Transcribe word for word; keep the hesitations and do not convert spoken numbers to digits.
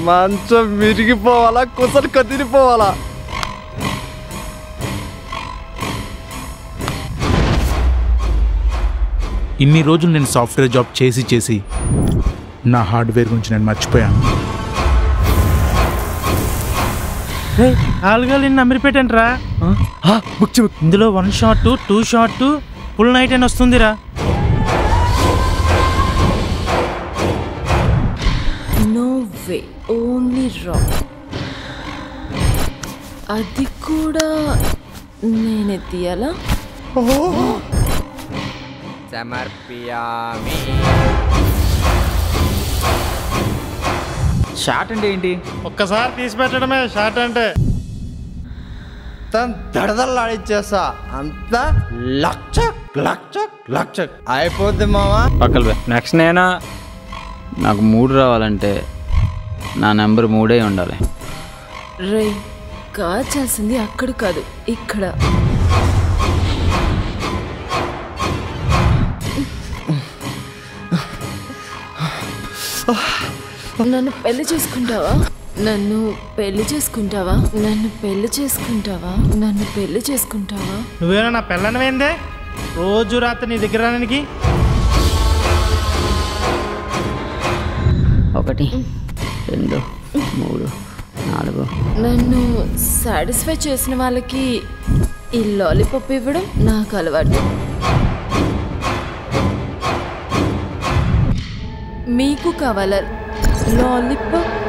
మంచం విరిగిపోవాలా కుసలు కదిరిపోవాలా? ఇన్ని రోజులు నేను సాఫ్ట్వేర్ జాబ్ చేసి చేసి నా హార్డ్వేర్ గురించి నేను మర్చిపోయాను. ఆలుగాలు నిన్ను అమరిపెట్టండిరా. ఇందులో one shot two shot full night అని వస్తుందిరా. No way, only rock. అది కూడా నేనే తీయాలా? సమర్పయామి. షాట్ అంటే ఏంటి? ఒక్కసారి తీసి పెట్టడమే షాట్ అంటే. తను దడదల్లాడిచ్చేస్తా, అంతా లక్షక్ లక్షక్ లక్షక్ అయిపోద్ది మావా. పక్కల నెక్స్ట్ నేనా? నాకు మూడు రావాలంటే నా నెంబర్ మూడే ఉండాలి. రే, కాచాల్సింది అక్కడ కాదు, ఇక్కడ. నన్ను పెళ్లి చేసుకుంటావా? నన్ను పెళ్లి చేసుకుంటావా? నన్ను పెళ్లి చేసుకుంటావా? నన్ను పెళ్లి చేసుకుంటావా? నువ్వేనా నా పెళ్ళనమైందే? రోజు రాత్రి నీ దగ్గర రానికి. ఒకటి రెండు మూడు నాలుగు. నన్ను సాటిస్ఫై చేసిన వాళ్ళకి ఈ లాలీపాప్ ఇవ్వడం నాకు అలవాటు. మీకు కావాలా లాలీపాప్?